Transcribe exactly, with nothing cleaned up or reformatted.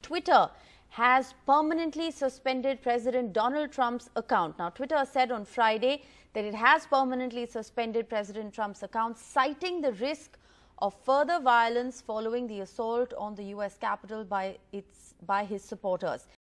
Twitter has permanently suspended President Donald Trump's account. Now, Twitter said on Friday that it has permanently suspended President Trump's account, citing the risk of further violence following the assault on the U S Capitol by its by his supporters.